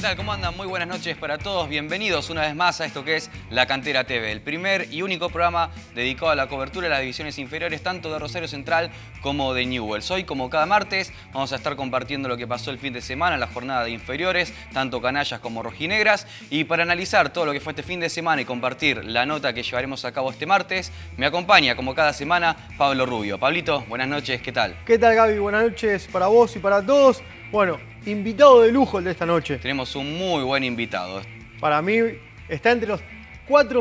tal? ¿Cómo andan? Muy buenas noches para todos. Bienvenidos una vez más a esto que es La Cantera TV, el primer y único programa dedicado a la cobertura de las divisiones inferiores, tanto de Rosario Central como de Newell's. Hoy, como cada martes, vamos a estar compartiendo lo que pasó el fin de semana en la jornada de inferiores, tanto canallas como rojinegras. Y para analizar todo lo que fue este fin de semana y compartir la nota que llevaremos a cabo este martes, me acompaña, como cada semana, Pablo Rubio. Pablito, buenas noches, ¿qué tal? ¿Qué tal, Gaby? Buenas noches para vos y para todos. Bueno, invitado de lujo el de esta noche. Tenemos un muy buen invitado. Para mí está entre los 4 o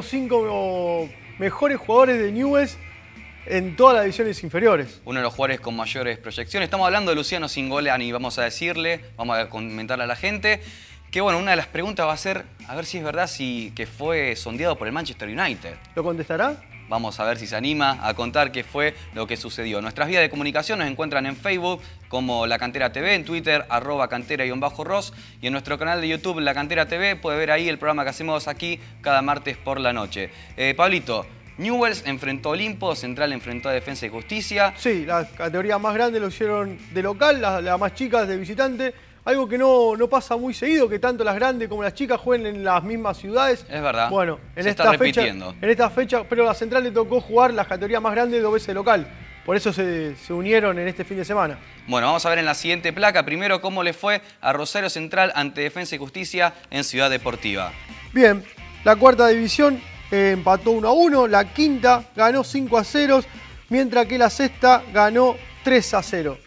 5 mejores jugadores de Newell's en todas las divisiones inferiores. Uno de los jugadores con mayores proyecciones. Estamos hablando de Luciano Cingolani, vamos a decirle, vamos a comentarle a la gente que, bueno, una de las preguntas va a ser a ver si es verdad que fue sondeado por el Manchester United. ¿Lo contestará? Vamos a ver si se anima a contar qué fue lo que sucedió. Nuestras vías de comunicación nos encuentran en Facebook como La Cantera TV, en Twitter @cantera_ros y en nuestro canal de YouTube La Cantera TV. Puede ver ahí el programa que hacemos aquí cada martes por la noche. Pablito, Newell's enfrentó a Olimpo, Central enfrentó a Defensa y Justicia. Sí, la categoría más grande lo hicieron de local, la más chica de visitante. Algo que no pasa muy seguido, que tanto las grandes como las chicas jueguen en las mismas ciudades. Es verdad. Bueno, se está repitiendo. En esta fecha, pero a la Central le tocó jugar las categorías más grandes 2 veces de local. Por eso se unieron en este fin de semana. Bueno, vamos a ver en la siguiente placa primero cómo le fue a Rosario Central ante Defensa y Justicia en Ciudad Deportiva. Bien, la cuarta división empató 1-1, la quinta ganó 5-0, mientras que la sexta ganó 3-0.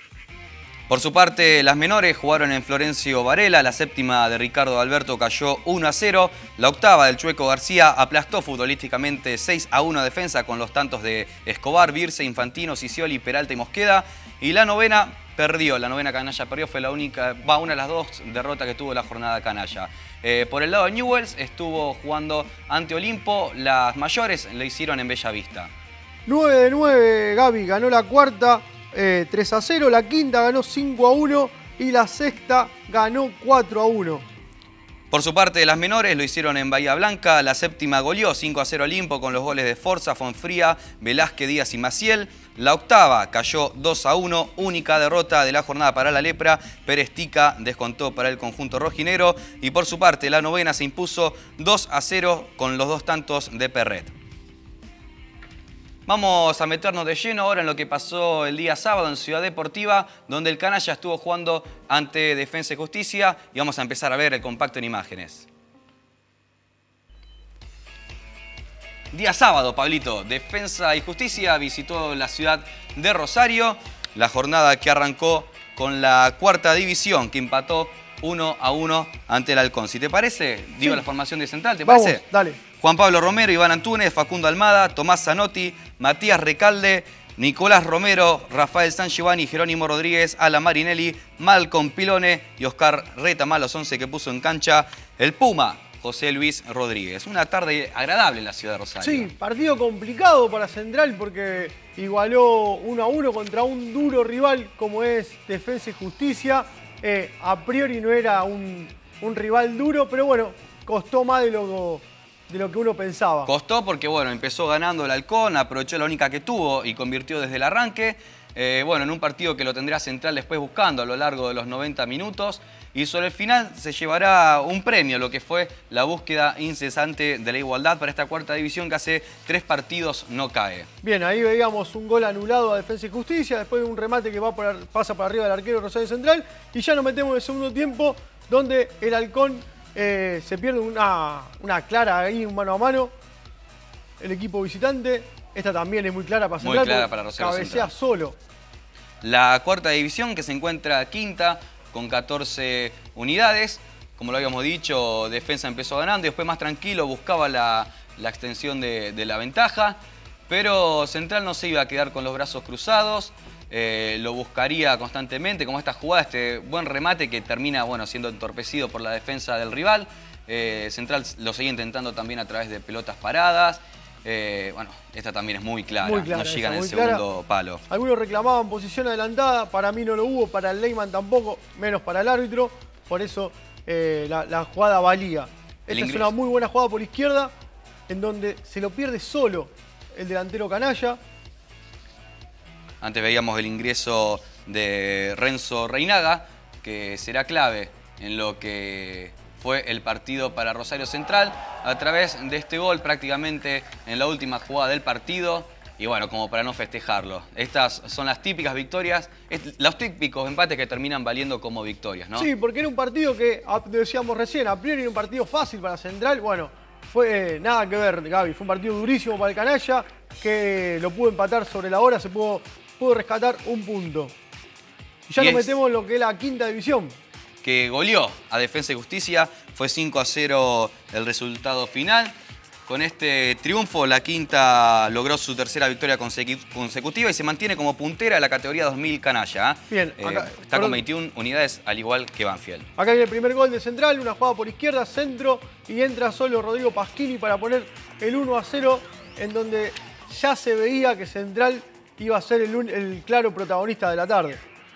Por su parte, las menores jugaron en Florencio Varela, la séptima de Ricardo Alberto cayó 1-0, la octava del Chueco García aplastó futbolísticamente 6-1 a Defensa con los tantos de Escobar, Birce, Infantino, Cicioli, Peralta y Mosqueda, y la novena perdió, la novena canalla perdió, fue una de las 2 derrotas que tuvo la jornada canalla. Por el lado de Newell's estuvo jugando ante Olimpo, las mayores lo hicieron en Bellavista. 9 de 9, Gaby ganó la cuarta. 3-0, la quinta ganó 5-1 y la sexta ganó 4-1. Por su parte, las menores lo hicieron en Bahía Blanca, la séptima goleó 5-0 Olimpo con los goles de Forza, Fonfría, Velázquez, Díaz y Maciel. La octava cayó 2-1, única derrota de la jornada para la Lepra, Perestica descontó para el conjunto rojinegro y por su parte la novena se impuso 2-0 con los 2 tantos de Perret. Vamos a meternos de lleno ahora en lo que pasó el día sábado en Ciudad Deportiva, donde el canalla estuvo jugando ante Defensa y Justicia y vamos a empezar a ver el compacto en imágenes. Día sábado, Pablito, Defensa y Justicia visitó la ciudad de Rosario, la jornada que arrancó con la cuarta división que empató 1-1 ante el Halcón. Si te parece, digo la formación de Central, ¿te parece? Vamos, dale. Juan Pablo Romero, Iván Antúnez, Facundo Almada, Tomás Zanotti, Matías Recalde, Nicolás Romero, Rafael Sangiovanni, Jerónimo Rodríguez, Ala Marinelli, Malcolm Pilone y Oscar Retama, los 11 que puso en cancha el Puma, José Luis Rodríguez. Una tarde agradable en la ciudad de Rosario. Sí, partido complicado para Central porque igualó 1-1 contra un duro rival como es Defensa y Justicia. A priori no era un rival duro, pero bueno, costó más de lo que uno pensaba. Costó porque, bueno, empezó ganando el Halcón, aprovechó la única que tuvo y convirtió desde el arranque. Bueno, en un partido que lo tendrá Central después buscando a lo largo de los 90 minutos. Y sobre el final se llevará un premio, lo que fue la búsqueda incesante de la igualdad para esta cuarta división que hace 3 partidos no cae. Bien, ahí veíamos un gol anulado a Defensa y Justicia, después de un remate que pasa por arriba del arquero Rosario Central. Y ya nos metemos en el segundo tiempo, donde el Halcón se pierde una clara ahí, un mano a mano. El equipo visitante, esta también es muy clara para Central. Muy clara para Rosario cabecea Central. Solo. La cuarta división que se encuentra quinta con 14 unidades. Como lo habíamos dicho, Defensa empezó ganando y después más tranquilo buscaba la extensión de la ventaja. Pero Central no se iba a quedar con los brazos cruzados. Lo buscaría constantemente, como esta jugada, este buen remate que termina, bueno, siendo entorpecido por la defensa del rival. Central lo seguía intentando también a través de pelotas paradas. Bueno, esta también es muy clara, no llega en el segundo palo. Algunos reclamaban posición adelantada, para mí no lo hubo, para el Leyman tampoco, menos para el árbitro, por eso la jugada valía. Esta es una muy buena jugada por izquierda, en donde se lo pierde solo el delantero canalla. Antes veíamos el ingreso de Renzo Reinaga, que será clave en lo que fue el partido para Rosario Central a través de este gol prácticamente en la última jugada del partido. Y bueno, como para no festejarlo. Estas son las típicas victorias, los típicos empates que terminan valiendo como victorias, ¿no? Sí, porque era un partido que, decíamos recién, a priori era un partido fácil para Central. Bueno, fue nada que ver, Gaby. Fue un partido durísimo para el canalla, que lo pudo empatar sobre la hora, pudo rescatar un punto. Y ya nos metemos en lo que es la quinta división. Que goleó a Defensa y Justicia, fue 5-0 el resultado final. Con este triunfo, la quinta logró su tercera victoria consecutiva y se mantiene como puntera de la categoría 2000 canalla. Bien, está con 21 unidades, al igual que Banfield. Acá viene el primer gol de Central, una jugada por izquierda, centro, y entra solo Rodrigo Pasquini para poner el 1-0, en donde ya se veía que Central iba a ser el claro protagonista de la tarde.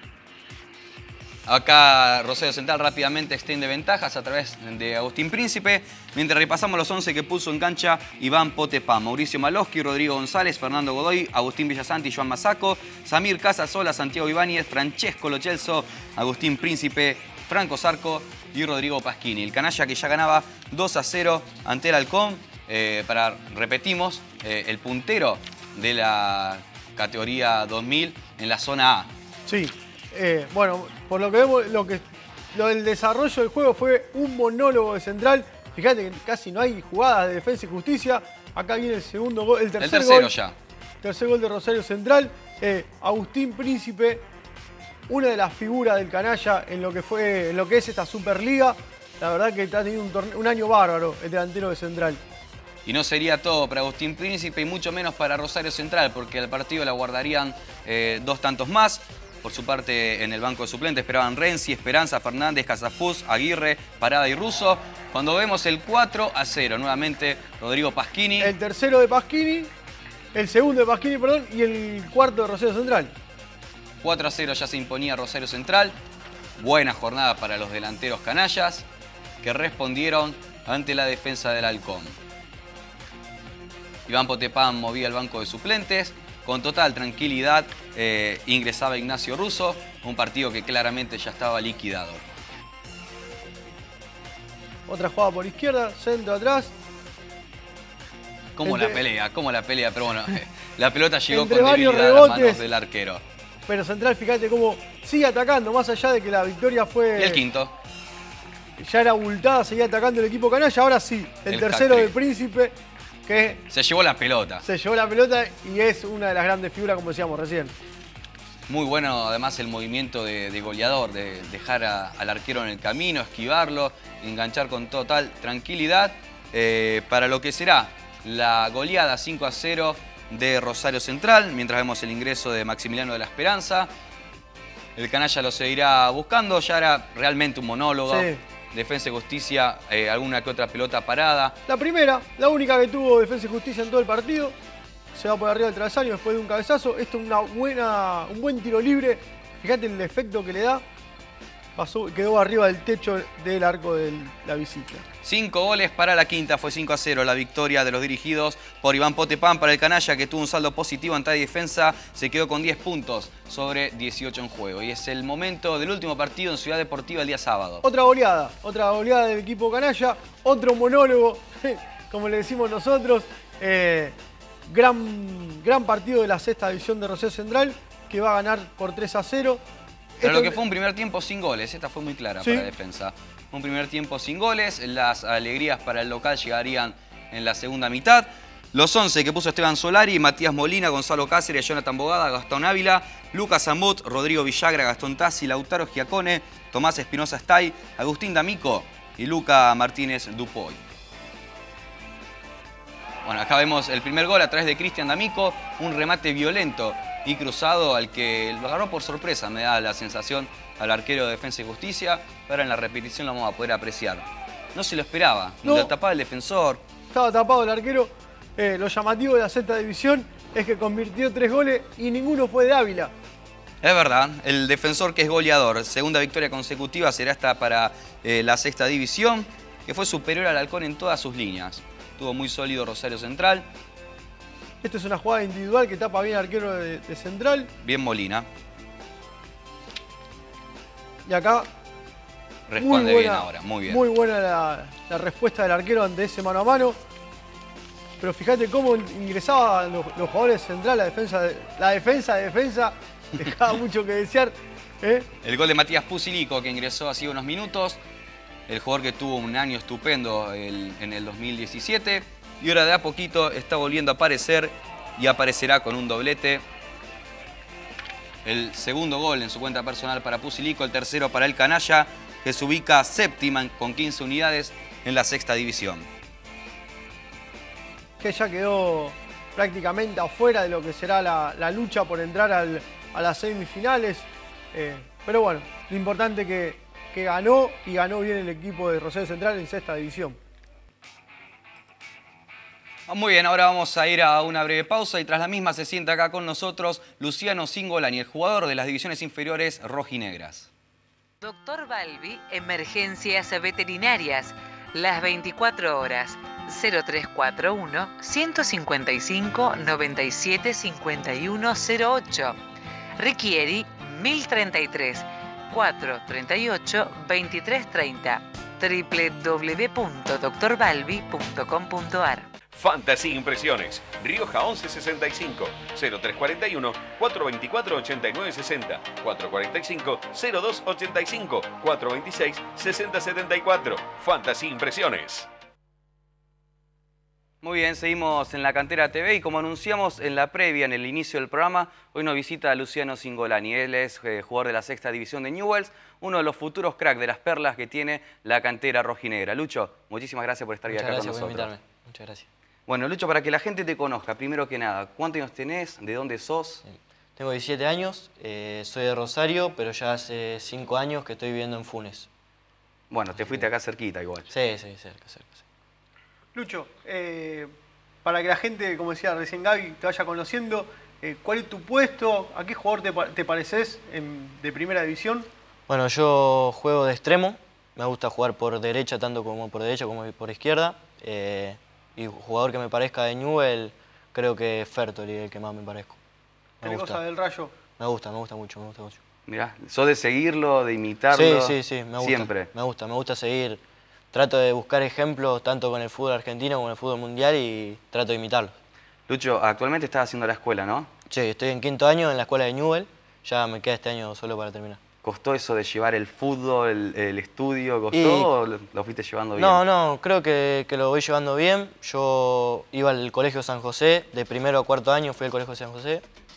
Acá Rosario Central rápidamente extiende ventajas a través de Agustín Príncipe, mientras repasamos los 11 que puso en cancha Iván Potepán, Mauricio Maloski, Rodrigo González, Fernando Godoy, Agustín Villasanti, Joan Masaco, Samir Casasola, Santiago Ibáñez, Francesco Lo Celso, Agustín Príncipe, Franco Zarco y Rodrigo Pasquini. El canalla que ya ganaba 2-0 ante el Halcón, repetimos, el puntero de la categoría 2000 en la zona A. Sí. Bueno, por lo que vemos, lo del desarrollo del juego fue un monólogo de Central. Fíjate que casi no hay jugadas de Defensa y Justicia. Acá viene el segundo gol, el tercer tercero gol. Ya. Tercer gol de Rosario Central. Agustín Príncipe, una de las figuras del canalla en lo que es esta Superliga. La verdad que está teniendo un año bárbaro el delantero de Central. Y no sería todo para Agustín Príncipe y mucho menos para Rosario Central, porque al partido le guardarían 2 tantos más. Por su parte, en el banco de suplentes esperaban Renzi, Esperanza, Fernández, Casafús, Aguirre, Parada y Russo. Cuando vemos el 4-0, nuevamente Rodrigo Pasquini. El tercero de Pasquini, el segundo de Pasquini, perdón, y el cuarto de Rosario Central. 4-0 ya se imponía Rosario Central. Buena jornada para los delanteros canallas, que respondieron ante la defensa del Halcón. Iván Potepán movía el banco de suplentes. Con total tranquilidad ingresaba Ignacio Russo, un partido que claramente ya estaba liquidado. Otra jugada por izquierda, centro atrás. Cómo la pelea, pero bueno, la pelota llegó entre con varios debilidad a las rebotes, manos del arquero. Pero Central, fíjate cómo sigue atacando, más allá de que la victoria fue... Y el quinto. Ya era abultada, seguía atacando el equipo canalla. Ahora sí, el tercero del Príncipe, que se llevó la pelota. Se llevó la pelota y es una de las grandes figuras, como decíamos recién. Muy bueno además el movimiento de goleador, de dejar al arquero en el camino, esquivarlo, enganchar con total tranquilidad para lo que será la goleada 5-0 de Rosario Central, mientras vemos el ingreso de Maximiliano de la Esperanza. El canalla lo seguirá buscando, ya era realmente un monólogo. Sí. Defensa y Justicia, alguna que otra pelota parada. La primera, la única que tuvo Defensa y Justicia en todo el partido. Se va por arriba del travesaño después de un cabezazo. Esto es un buen tiro libre. Fíjate el efecto que le da. Quedó arriba del techo del arco de la visita. 5 goles para la quinta, fue 5-0 la victoria de los dirigidos por Iván Potepán. Para el canalla, que tuvo un saldo positivo ante la defensa, se quedó con 10 puntos sobre 18 en juego. Y es el momento del último partido en Ciudad Deportiva el día sábado. Otra goleada del equipo canalla, otro monólogo, como le decimos nosotros. Gran partido de la sexta división de Rosario Central, que va a ganar por 3-0. Pero lo que fue un primer tiempo sin goles, esta fue muy clara para la defensa. Un primer tiempo sin goles, las alegrías para el local llegarían en la segunda mitad. Los 11 que puso Esteban Solari, Matías Molina, Gonzalo Cáceres, Jonathan Bogada, Gastón Ávila, Lucas Zamut, Rodrigo Villagra, Gastón Tassi, Lautaro Giacone, Tomás Espinosa Stay, Agustín D'Amico y Luca Martínez Dupoy. Bueno, acá vemos el primer gol a través de Cristian D'Amico, un remate violento y cruzado al que lo agarró por sorpresa, me da la sensación, al arquero de Defensa y Justicia. Ahora en la repetición lo vamos a poder apreciar. No se lo esperaba, no. Lo tapaba el defensor. Estaba tapado el arquero. Lo llamativo de la sexta división es que convirtió 3 goles y ninguno fue de Ávila. Es verdad, el defensor que es goleador. Segunda victoria consecutiva será esta para la sexta división, que fue superior al Halcón en todas sus líneas. Estuvo muy sólido Rosario Central. Esta es una jugada individual que tapa bien el arquero de Central. Bien Molina. Y acá responde bien ahora, muy bien. Muy buena la respuesta del arquero ante ese mano a mano. Pero fíjate cómo ingresaban los jugadores centrales, la defensa dejaba mucho que desear. El gol de Matías Pusilico, que ingresó hace unos minutos. El jugador que tuvo un año estupendo en el 2017. Y ahora de a poquito está volviendo a aparecer y aparecerá con un doblete. El segundo gol en su cuenta personal para Pusilico, el tercero para el canalla, que se ubica séptima con 15 unidades en la sexta división. Que ya quedó prácticamente afuera de lo que será la lucha por entrar a las semifinales. Pero bueno, lo importante que ganó y ganó bien el equipo de Rosario Central en sexta división. Muy bien, ahora vamos a ir a una breve pausa y tras la misma se sienta acá con nosotros Luciano Cingolani, el jugador de las divisiones inferiores rojinegras. Doctor Balbi, emergencias veterinarias, las 24 horas, 0341 155 97 51 08. Richieri 1033 438 2330 www.doctorbalbi.com.ar. Fantasy Impresiones, Rioja 1165, 0341 424 8960, 445 0285, 426 6074. Fantasy Impresiones. Muy bien, seguimos en la Cantera TV y como anunciamos en la previa, en el inicio del programa, hoy nos visita Luciano Cingolani. Él es jugador de la sexta división de Newell's, uno de los futuros cracks de las perlas que tiene la cantera rojinegra. Lucho, muchísimas gracias por estar acá con nosotros. Muchas gracias por invitarme. Muchas gracias. Bueno, Lucho, para que la gente te conozca, primero que nada, ¿cuántos años tenés? ¿De dónde sos? Tengo 17 años, soy de Rosario, pero ya hace 5 años que estoy viviendo en Funes. Bueno, te fuiste acá cerquita igual. Sí, cerca. Lucho, para que la gente, como decía recién Gaby, te vaya conociendo, ¿cuál es tu puesto? ¿A qué jugador te pareces de primera división? Bueno, yo juego de extremo, me gusta jugar por derecha, tanto como por derecha como por izquierda. Y jugador que me parezca de Newell, creo que es Fertoli el que más me parezco. ¿Qué cosa del Rayo? Me gusta mucho. Mirá, ¿sos de seguirlo, de imitarlo? Sí, me gusta. Siempre. Me gusta seguir. Trato de buscar ejemplos tanto con el fútbol argentino como con el fútbol mundial y trato de imitarlos. Lucho, actualmente estás haciendo la escuela, ¿no? Sí, estoy en 5º año en la escuela de Newell. Ya me queda este año solo para terminar. ¿Costó eso de llevar el fútbol, el estudio? ¿Costó o lo fuiste llevando bien? No, creo que lo voy llevando bien. Yo iba al Colegio San José, de primero a cuarto año fui al Colegio San José.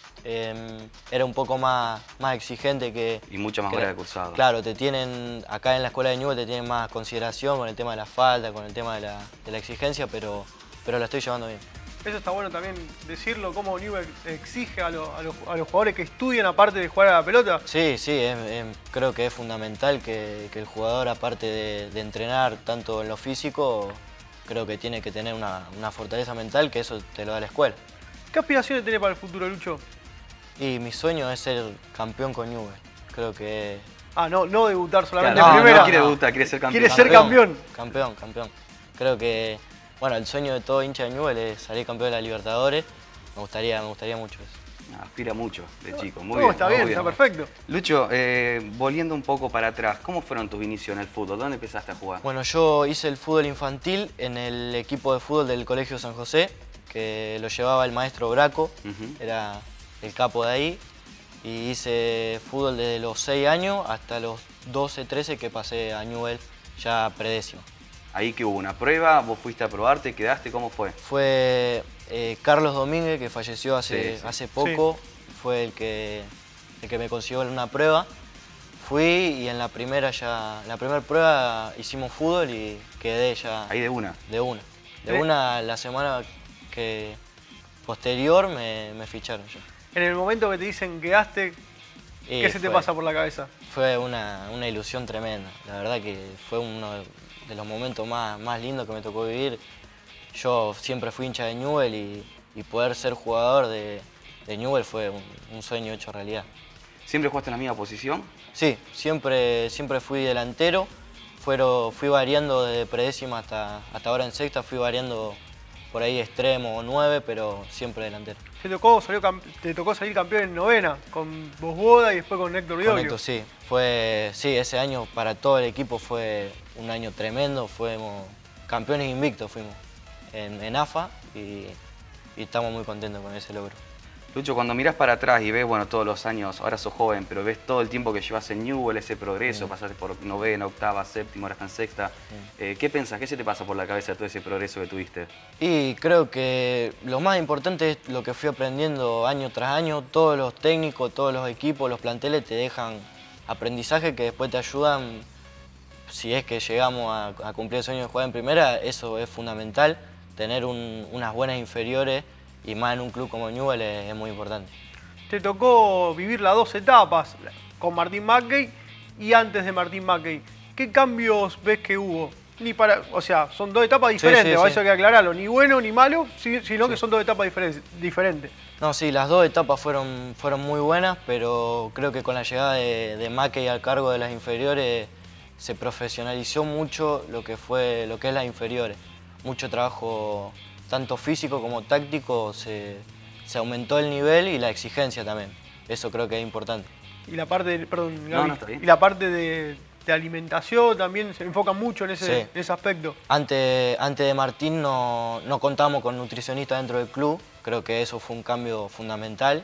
Era un poco más exigente que... Y mucho más hora de cursado. Claro, acá en la escuela de Newell te tienen más consideración con el tema de la falta, con el tema de la exigencia, pero la estoy llevando bien. Eso está bueno también decirlo, cómo Newell exige a los jugadores que estudian aparte de jugar a la pelota. Sí, creo que es fundamental que el jugador, aparte de entrenar tanto en lo físico, creo que tiene que tener una fortaleza mental, que eso te lo da la escuela. ¿Qué aspiraciones tenés para el futuro, Lucho? Y mi sueño es ser campeón con Newell. Creo que... no debutar solamente claro, en primera. No quiere debutar, quiere ser campeón. Quiere ser campeón. Campeón. Creo que... Bueno, el sueño de todo hincha de Newell es salir campeón de la Libertadores. Me gustaría mucho eso. Aspira mucho de chico, muy bien. Está bien, está perfecto. Lucho, volviendo un poco para atrás, ¿cómo fueron tus inicios en el fútbol? ¿Dónde empezaste a jugar? Bueno, yo hice el fútbol infantil en el equipo de fútbol del Colegio San José, que lo llevaba el maestro Braco, era el capo de ahí. Y hice fútbol desde los 6 años hasta los 12, 13 que pasé a Newell ya predécimo. Ahí que hubo una prueba, vos fuiste a probarte, quedaste, ¿cómo fue? Fue Carlos Domínguez, que falleció hace poco, fue el que me consiguió una prueba. Fui y en la primera prueba hicimos fútbol y quedé ya... Ahí de una. De una, la semana posterior me ficharon ya. En el momento que te dicen quedaste, ¿qué se te pasa por la cabeza? Fue una ilusión tremenda. La verdad que fue uno de los momentos más lindos que me tocó vivir. Yo siempre fui hincha de Newell y poder ser jugador de Newell fue un sueño hecho realidad. ¿Siempre jugaste en la misma posición? Sí, siempre fui delantero. Fui variando desde predécima hasta ahora en sexta, fui variando por ahí extremo o 9, pero siempre delantero. Te tocó salir campeón en novena, con Bosboda y después con Héctor Vidoglio. Correcto, sí. Ese año para todo el equipo fue un año tremendo. Fuimos campeones invictos en AFA y estamos muy contentos con ese logro. Lucho, cuando mirás para atrás y ves, bueno, todos los años, ahora sos joven, pero ves todo el tiempo que llevas en Newell's, ese progreso, pasaste por novena, octava, séptima, ahora estás en sexta. ¿Qué pensás? ¿Qué se te pasa por la cabeza todo ese progreso que tuviste? Y creo que lo más importante es lo que fui aprendiendo año tras año. Todos los técnicos, todos los equipos, los planteles te dejan aprendizaje que después te ayudan. Si es que llegamos a cumplir el sueño de jugar en primera, eso es fundamental. Tener unas buenas inferiores y más en un club como Newell's es muy importante. Te tocó vivir las dos etapas, con Martín Mackey y antes de Martín Mackey. ¿Qué cambios ves que hubo? O sea, son dos etapas diferentes, sí, eso hay que aclararlo. Ni bueno ni malo, sino que son dos etapas diferentes. No, sí, las dos etapas fueron muy buenas, pero creo que con la llegada de Mackey al cargo de las inferiores se profesionalizó mucho lo que es las inferiores. Mucho trabajo, tanto físico como táctico, se aumentó el nivel y la exigencia también. Eso creo que es importante. Y la parte, perdón, Gaby, está bien. Y la parte de alimentación también se enfoca mucho en ese aspecto. Antes de Martín no contamos con nutricionistas dentro del club. Creo que eso fue un cambio fundamental.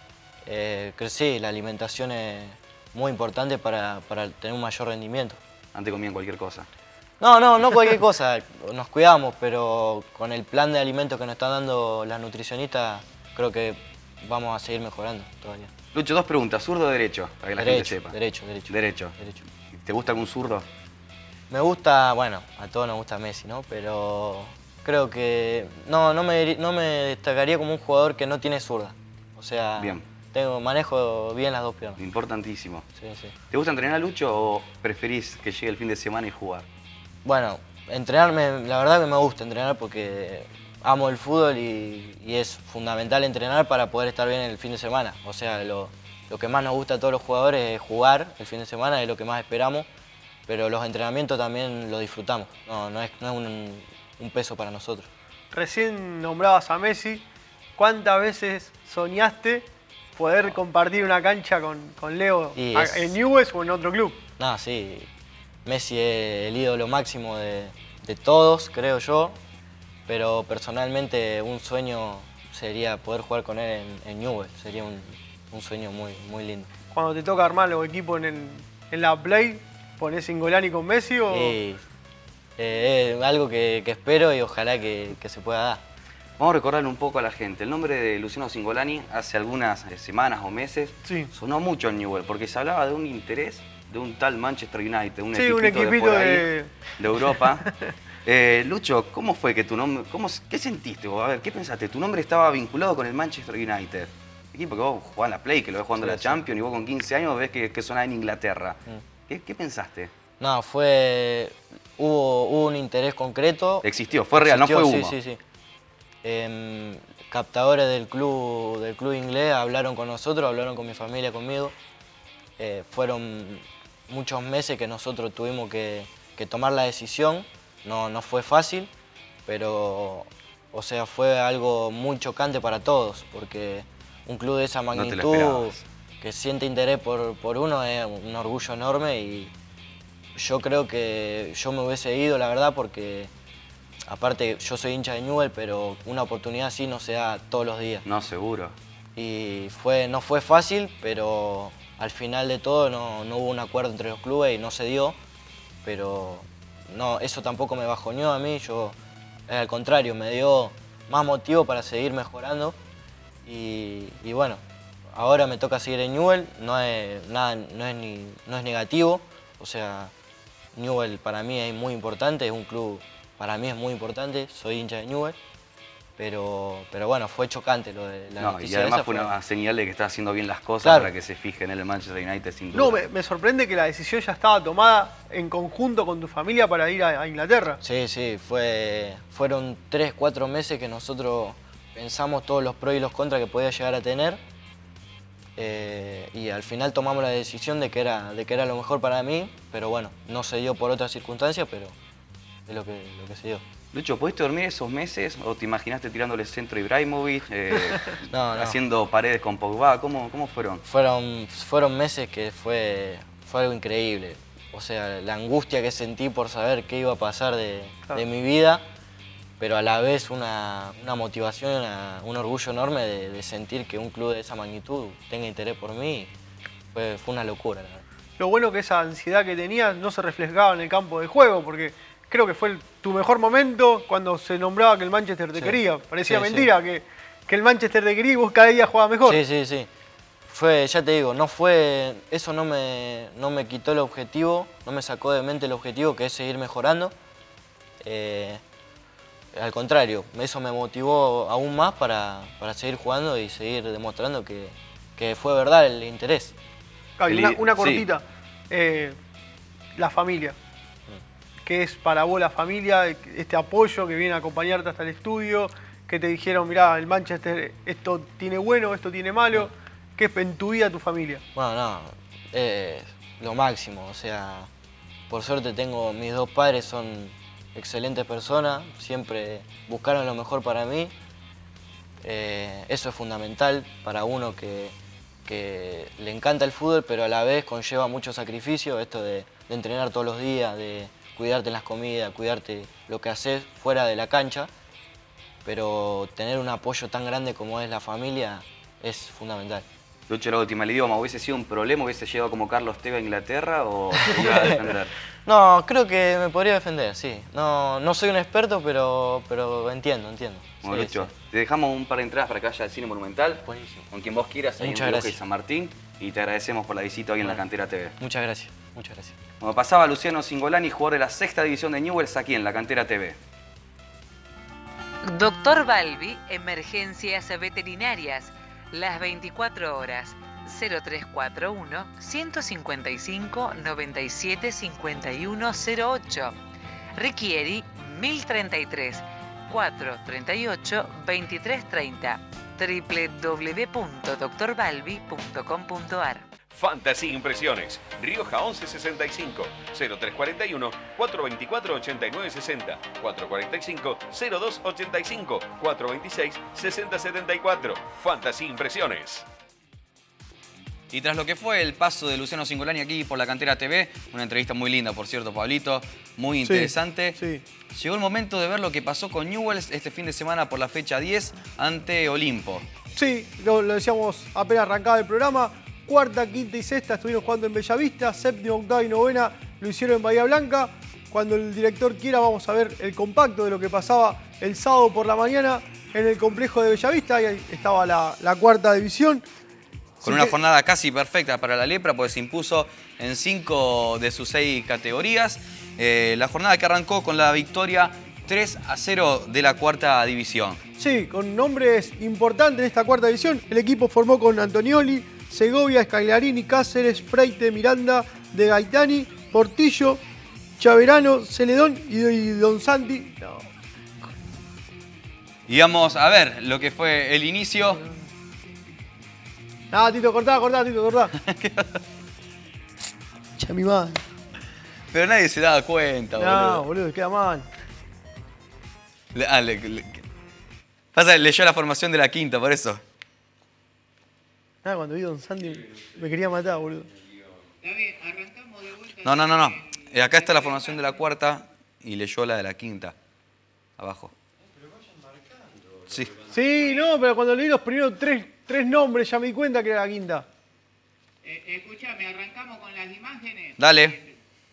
Creo que sí, la alimentación es muy importante para tener un mayor rendimiento. Antes comían cualquier cosa. No cualquier cosa, nos cuidamos, pero con el plan de alimentos que nos están dando las nutricionistas, creo que vamos a seguir mejorando todavía. Lucho, dos preguntas, ¿zurdo o derecho? Para que la gente sepa. Derecho. Derecho. ¿Te gusta algún zurdo? Me gusta, bueno, a todos nos gusta Messi, ¿no? Pero creo que no me destacaría como un jugador que no tiene zurda. O sea, Bien. manejo bien las dos piernas. Importantísimo. Sí. ¿Te gusta entrenar, Lucho, o preferís que llegue el fin de semana y jugar? Bueno, entrenarme, la verdad que me gusta entrenar porque amo el fútbol y es fundamental entrenar para poder estar bien el fin de semana. O sea, lo que más nos gusta a todos los jugadores es jugar el fin de semana, es lo que más esperamos, pero los entrenamientos también lo disfrutamos, no es un peso para nosotros. Recién nombrabas a Messi. ¿Cuántas veces soñaste poder compartir una cancha con Leo en Newell's o en otro club? No, sí, Messi es el ídolo máximo de todos, creo yo, pero personalmente un sueño sería poder jugar con él en Newell's, sería un sueño muy lindo. Cuando te toca armar los equipos en la Play, ¿ponés Ingolani con Messi o...? Es algo que espero y ojalá que se pueda dar. Vamos a recordarle un poco a la gente. El nombre de Luciano Cingolani hace algunas semanas o meses sonó mucho en Newell's porque se hablaba de un interés de un tal Manchester United, un equipito de Europa. Lucho, ¿cómo fue que tu nombre, qué sentiste vos? A ver, ¿qué pensaste? Tu nombre estaba vinculado con el Manchester United. Equipo que vos jugás en la Play, que lo ves jugando en la Champions y vos con 15 años ves que sonaba en Inglaterra. ¿Qué pensaste? No, hubo un interés concreto. Existió, fue real, no fue humo. Sí. Captadores del club inglés hablaron con nosotros, hablaron con mi familia, conmigo. Fueron muchos meses que nosotros tuvimos que tomar la decisión. No fue fácil, pero o sea, fue algo muy chocante para todos, porque un club de esa magnitud que siente interés por uno es un orgullo enorme y yo creo que yo me hubiese ido, la verdad, porque aparte yo soy hincha de Newell's, pero una oportunidad así no se da todos los días. No, seguro. Y no fue fácil, pero al final de todo no hubo un acuerdo entre los clubes y no se dio, pero no, eso tampoco me bajoneó a mí, al contrario, me dio más motivo para seguir mejorando y bueno, ahora me toca seguir en Newell's, no es negativo, o sea, Newell's para mí es muy importante, es un club, para mí es muy importante, soy hincha de Newell's, pero bueno, fue chocante lo de la noticia. Y además fue una señal de que está haciendo bien las cosas para que se fijen en el Manchester United sin duda. No, me sorprende que la decisión ya estaba tomada en conjunto con tu familia para ir a Inglaterra. Sí, fueron 3, 4 meses que nosotros pensamos todos los pros y los contras que podía llegar a tener y al final tomamos la decisión de que era lo mejor para mí, pero bueno, no se dio por otras circunstancias, pero es lo que se dio. Lucho, ¿pudiste dormir esos meses o te imaginaste tirándole centro a Ibrahimovic, No, no. haciendo paredes con Pogba? ¿Cómo fueron? Fueron meses que fue algo increíble. O sea, la angustia que sentí por saber qué iba a pasar de mi vida, pero a la vez una motivación, un orgullo enorme de sentir que un club de esa magnitud tenga interés por mí. Fue una locura, la verdad. Lo bueno que esa ansiedad que tenías no se reflejaba en el campo de juego, porque creo que fue tu mejor momento cuando se nombraba que el Manchester te quería. Parecía mentira que el Manchester te quería y vos cada día jugabas mejor. Sí. Ya te digo, eso no me quitó el objetivo, no me sacó de mente el objetivo, que es seguir mejorando. Al contrario, eso me motivó aún más para seguir jugando y seguir demostrando que fue verdad el interés. Una cortita. La familia. ¿Qué es para vos la familia? Este apoyo que viene a acompañarte hasta el estudio, que te dijeron, mirá, el Manchester, esto tiene bueno, esto tiene malo. ¿Qué es en tu vida tu familia? Bueno, lo máximo. O sea, por suerte tengo, mis dos padres son excelentes personas, siempre buscaron lo mejor para mí. Eso es fundamental para uno que le encanta el fútbol, pero a la vez conlleva mucho sacrificio, esto de entrenar todos los días, de cuidarte en las comidas, cuidarte lo que haces fuera de la cancha, pero tener un apoyo tan grande como es la familia es fundamental. Lucho, la última, el idioma, ¿hubiese sido un problema? ¿Hubiese llegado como Carlos Tevez a Inglaterra o te iba a defender? No, creo que me podría defender, sí. No soy un experto, pero entiendo. Bueno, Sí, Lucho, sí. te dejamos un par de entradas para que vaya al Cine Monumental. Buenísimo. Con quien vos quieras, ahí Muchas en Rioja y gracias. San Martín. Y te agradecemos por la visita hoy en La Cantera TV. Muchas gracias. Bueno, pasaba Luciano Cingolani, jugador de la 6ª división de Newell's, aquí en La Cantera TV. Doctor Balbi, emergencias veterinarias, las 24 horas, 0341 155 97 51 08. Richieri 1033 438 2330 www.doctorbalbi.com.ar. Fantasy Impresiones, Rioja 1165, 0341 424 8960, 445 0285, 426 6074. Fantasy Impresiones. Y tras lo que fue el paso de Luciano Cingolani aquí por La Cantera TV, una entrevista muy linda, por cierto, Pablito, muy interesante. Sí. Llegó el momento de ver lo que pasó con Newell's este fin de semana por la fecha 10 ante Olimpo. Sí, lo decíamos apenas arrancaba el programa. Cuarta, quinta y sexta estuvieron jugando en Bellavista. Séptima, octava y novena lo hicieron en Bahía Blanca. Cuando el director quiera vamos a ver el compacto de lo que pasaba el sábado por la mañana en el complejo de Bellavista. Ahí estaba la cuarta división. Con una jornada casi perfecta para la Lepra, pues se impuso en 5 de sus 6 categorías. La jornada que arrancó con la victoria 3-0 de la cuarta división. Sí, con nombres importantes en esta cuarta división. El equipo formó con Antonioli, Segovia, Scagliarini, Cáceres, Freite, Miranda, De Gaetani, Portillo, Chaverano, Celedón y Don Santi. No. Y vamos a ver lo que fue el inicio. Nada, Tito, cortá, Tito, cortá. Che, mi madre. Pero nadie se daba cuenta, boludo. No, boludo, queda mal. Pasa que leyó la formación de la quinta, por eso. Nada, cuando vi Don Santi me quería matar, boludo. No. Acá está la formación de la cuarta y leyó la de la quinta. Abajo. Sí. Sí, no, pero cuando leí los primeros tres nombres ya me di cuenta que era la quinta. Escuchame, arrancamos con las imágenes. Dale.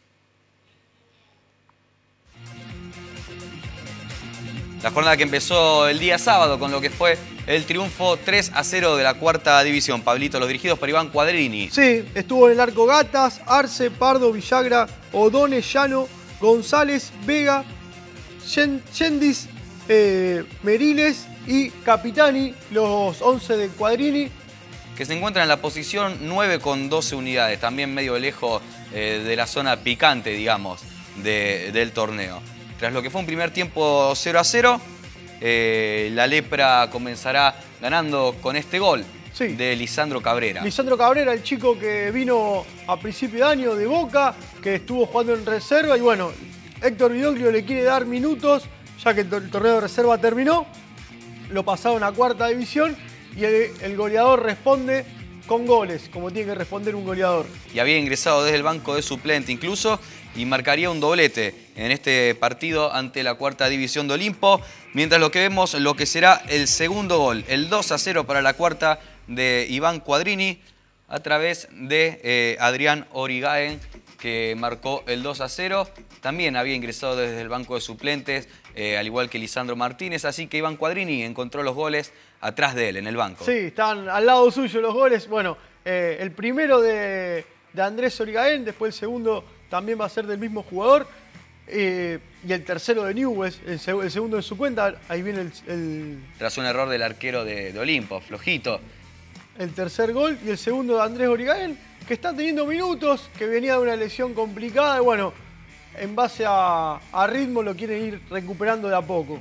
La jornada que empezó el día sábado con lo que fue el triunfo 3-0 de la cuarta división. Pablito, los dirigidos por Iván Cuadrini. Sí, estuvo en el arco Gatas, Arce, Pardo, Villagra, Odone, Llano, González, Vega, Yendis, Meriles y Capitani, los 11 de Cuadrini. Que se encuentran en la posición 9 con 12 unidades, también medio lejos de la zona picante, digamos, del torneo. Tras lo que fue un primer tiempo 0-0, la Lepra comenzará ganando con este gol de Lisandro Cabrera. Lisandro Cabrera, el chico que vino a principio de año de Boca, que estuvo jugando en reserva y bueno, Héctor Vidoglio le quiere dar minutos ya que el torneo de reserva terminó, lo pasaron a cuarta división y el goleador responde con goles, como tiene que responder un goleador. Y había ingresado desde el banco de suplente incluso y marcaría un doblete en este partido ante la cuarta división de Olimpo, mientras lo que vemos lo que será el segundo gol, el 2-0 para la cuarta de Iván Quadrini a través de Adrián Origaen, que marcó el 2-0. También había ingresado desde el banco de suplentes, al igual que Lisandro Martínez, así que Iván Quadrini encontró los goles atrás de él, en el banco. Sí, están al lado suyo los goles. Bueno, el primero de Andrés Origaen, después el segundo también va a ser del mismo jugador, y el tercero de Newell's, el segundo de su cuenta, ahí viene Tras un error del arquero de Olimpo, flojito. el tercer gol, y el segundo de Andrés Origaen, que está teniendo minutos, que venía de una lesión complicada, y bueno, en base a ritmo lo quieren ir recuperando de a poco.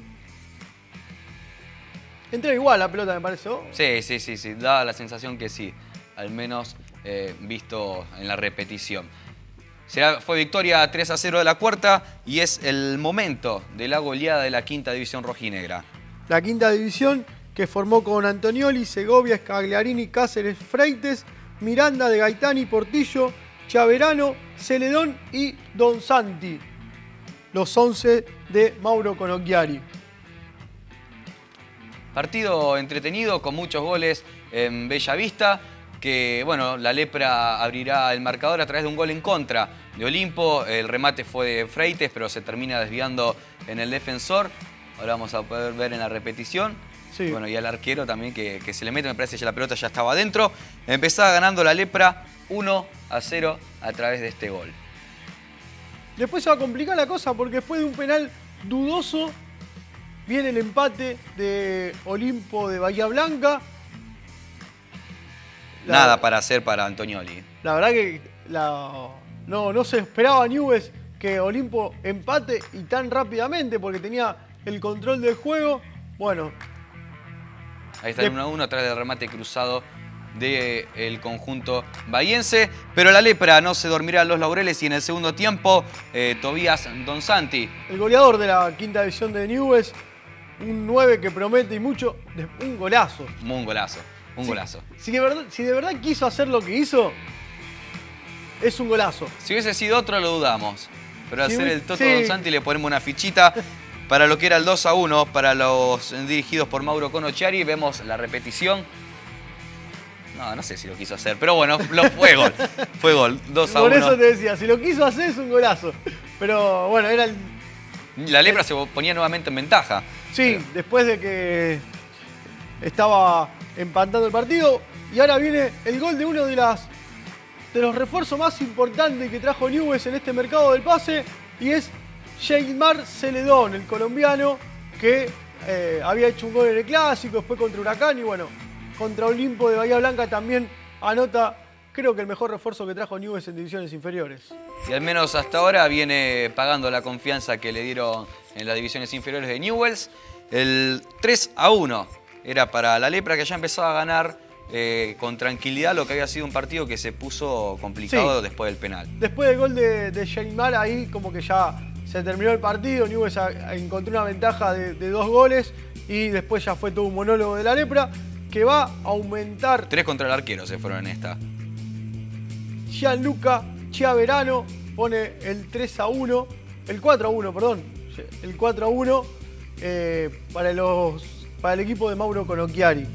Entra igual la pelota, me parece, ¿no? Sí, da la sensación que sí, al menos visto en la repetición. Fue victoria 3-0 de la cuarta y es el momento de la goleada de la quinta división rojinegra. La quinta división que formó con Antonioli, Segovia, Scagliarini, Cáceres, Freites, Miranda, de Gaitani, Portillo, Chaverano, Celedón y Don Santi. Los 11 de Mauro Conocchiari. Partido entretenido con muchos goles en Bellavista, que bueno, la Lepra abrirá el marcador a través de un gol en contra de Olimpo. El remate fue de Freites, pero se termina desviando en el defensor. Ahora vamos a poder ver en la repetición. Sí. Bueno, y al arquero también que se le mete, me parece que la pelota ya estaba adentro. Empezaba ganando la Lepra 1-0 a través de este gol. Después se va a complicar la cosa porque después de un penal dudoso viene el empate de Olimpo de Bahía Blanca. Nada para hacer para Antonioli. La verdad que no se esperaba Newell's que Olimpo empate y tan rápidamente porque tenía el control del juego. Bueno. Ahí está el 1-1 atrás del remate cruzado del conjunto bahiense. Pero la Lepra no se dormirá en los laureles y en el segundo tiempo Tobías Don Santi. El goleador de la quinta división de Newell's, un 9 que promete y mucho, un golazo. Un golazo. Un golazo. Si de verdad quiso hacer lo que hizo, es un golazo. Si hubiese sido otro lo dudamos. Pero al ser el Toto sí. Don Santi le ponemos una fichita para lo que era el 2-1 para los dirigidos por Mauro Conocchiari. Vemos la repetición. No sé si lo quiso hacer, pero bueno, fue gol. Fue gol, 2-1. Por eso te decía, si lo quiso hacer es un golazo. Pero bueno, era el... La Lepra se ponía nuevamente en ventaja. Sí, después de que estaba empatando el partido. Y ahora viene el gol de uno de los refuerzos más importantes que trajo Newell's en este mercado del pase. Y es Yeimar Celedón, el colombiano, que había hecho un gol en el Clásico, después contra Huracán y bueno, contra Olimpo de Bahía Blanca también anota, creo que el mejor refuerzo que trajo Newell's en divisiones inferiores. Y al menos hasta ahora viene pagando la confianza que le dieron en las divisiones inferiores de Newell's. El 3-1 era para la Lepra, que ya empezaba a ganar con tranquilidad lo que había sido un partido que se puso complicado después del penal. Después del gol de Yeimar, ahí como que ya se terminó el partido, Newell's encontró una ventaja de 2 goles y después ya fue todo un monólogo de la Lepra que va a aumentar. 3 contra el arquero se fueron en esta. Gianluca Chiaverano pone el 3-1, el 4-1, perdón, el 4-1 para el equipo de Mauro Conocchiari.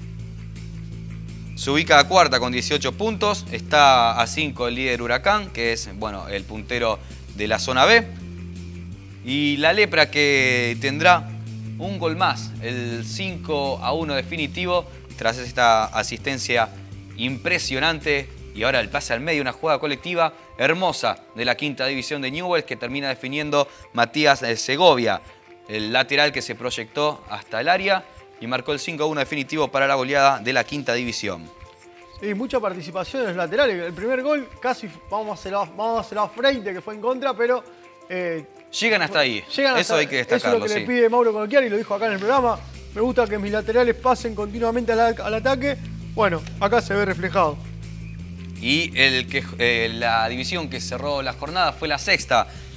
Se ubica a cuarta con 18 puntos, está a 5 el líder Huracán, que es bueno, el puntero de la zona B. Y la Lepra que tendrá un gol más, el 5-1 definitivo, tras esta asistencia impresionante. Y ahora el pase al medio, una jugada colectiva hermosa de la quinta división de Newell's que termina definiendo Matías Segovia, el lateral que se proyectó hasta el área y marcó el 5-1 definitivo para la goleada de la quinta división. Sí, mucha participación en los laterales. El primer gol casi vamos a hacer a Freite, que fue en contra, pero... llegan hasta ahí, eso hay que Eso destacarlo. es lo que le pide Mauro Conocchiari, lo dijo acá en el programa. Me gusta que mis laterales pasen continuamente al ataque. Bueno, acá se ve reflejado. Y la división que cerró la jornada fue la sexta,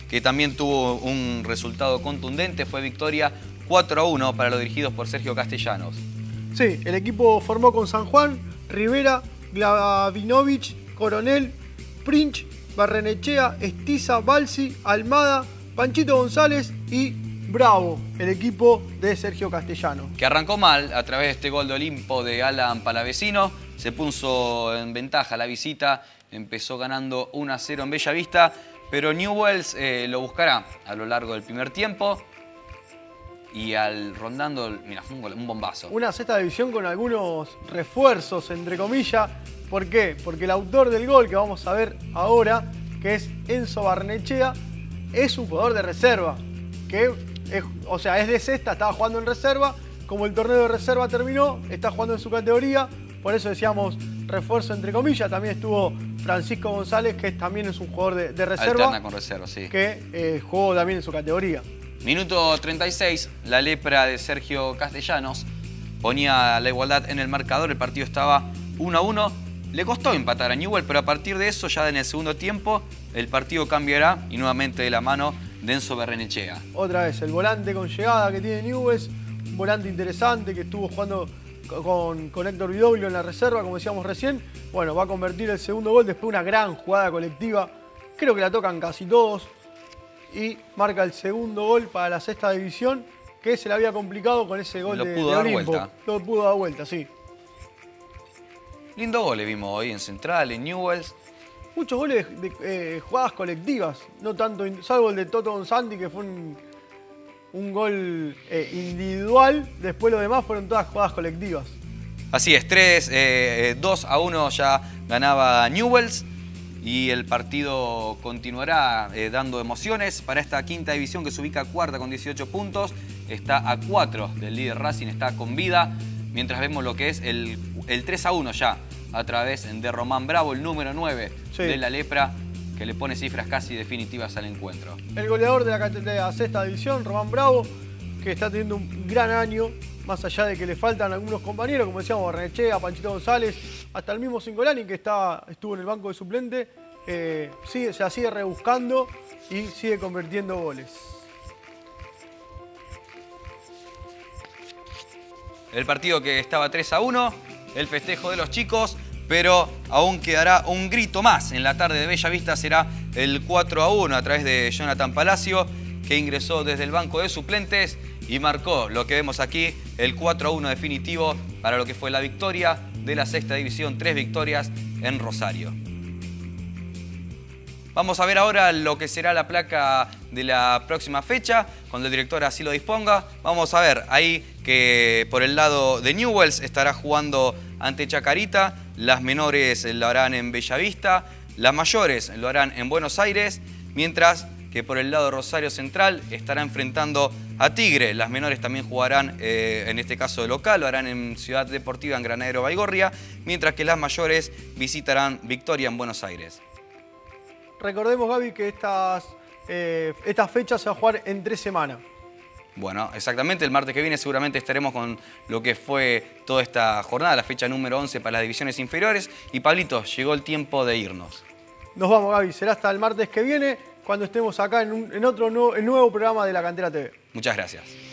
que también tuvo un resultado contundente. Fue victoria 4-1 para los dirigidos por Sergio Castellanos. Sí, el equipo formó con San Juan, Rivera, Glavinovich, Coronel, Princh, Barrenechea, Estiza, Balsi, Almada, Panchito González y Bravo, el equipo de Sergio Castellanos. Que arrancó mal a través de este gol de Olimpo de Alan Palavecino. Se puso en ventaja la visita, empezó ganando 1-0 en Bellavista, pero Newell's lo buscará a lo largo del primer tiempo. Y rondando, mira, un bombazo. Una sexta división con algunos refuerzos, entre comillas. ¿Por qué? Porque el autor del gol que vamos a ver ahora, que es Enzo Barnechea, es un jugador de reserva. Que es de sexta, estaba jugando en reserva. Como el torneo de reserva terminó, está jugando en su categoría. Por eso decíamos refuerzo entre comillas. También estuvo Francisco González, que también es un jugador de reserva. Alterna con reserva, sí. Que jugó también en su categoría. Minuto 36, la lepra de Sergio Castellanos ponía la igualdad en el marcador. El partido estaba 1-1. Le costó empatar a Newell's, pero a partir de eso, ya en el segundo tiempo, el partido cambiará y nuevamente de la mano de Enzo Barrenechea. Otra vez, el volante con llegada que tiene Newell's, un volante interesante que estuvo jugando con Héctor Vidoglio en la reserva, como decíamos recién. Bueno, va a convertir el segundo gol después de una gran jugada colectiva. Creo que la tocan casi todos. Y marca el segundo gol para la sexta división, que se le había complicado con ese gol de Olimpo. Lo pudo dar vuelta, sí. Lindo gol le vimos hoy en Central, en Newell's. Muchos goles de jugadas colectivas, no tanto, salvo el de Toto Gonzandi, que fue un gol individual. Después lo demás fueron todas jugadas colectivas. Así es, 2-1 ya ganaba Newell's. Y el partido continuará dando emociones para esta quinta división que se ubica cuarta con 18 puntos. Está a 4 del líder Racing, está con vida. Mientras vemos lo que es el 3-1 ya a través de Román Bravo, el número 9 de la lepra, que le pone cifras casi definitivas al encuentro. El goleador de la sexta división, Román Bravo, que está teniendo un gran año, más allá de que le faltan algunos compañeros, como decíamos, Barnechea, Panchito González, hasta el mismo Cingolani, que estuvo en el banco de suplente, se la sigue rebuscando y sigue convirtiendo goles. El partido que estaba 3-1, el festejo de los chicos, pero aún quedará un grito más. En la tarde de Bellavista será el 4-1 a través de Jonathan Palacio, que ingresó desde el banco de suplentes y marcó lo que vemos aquí, el 4-1 definitivo para lo que fue la victoria de la sexta división, 3 victorias en Rosario. Vamos a ver ahora lo que será la placa de la próxima fecha, cuando el director así lo disponga. Vamos a ver ahí que por el lado de Newell's estará jugando ante Chacarita, las menores lo harán en Bellavista, las mayores lo harán en Buenos Aires, mientras que por el lado de Rosario Central estará enfrentando a Tigre. Las menores también jugarán, en este caso de local, lo harán en Ciudad Deportiva en Granadero Baigorria, mientras que las mayores visitarán Victoria en Buenos Aires. Recordemos, Gaby, que estas fechas se va a jugar en 3 semanas. Bueno, exactamente, el martes que viene seguramente estaremos con lo que fue toda esta jornada, la fecha número 11 para las divisiones inferiores. Y Pablito, llegó el tiempo de irnos. Nos vamos, Gaby, será hasta el martes que viene, cuando estemos acá en el nuevo programa de La Cantera TV. Muchas gracias.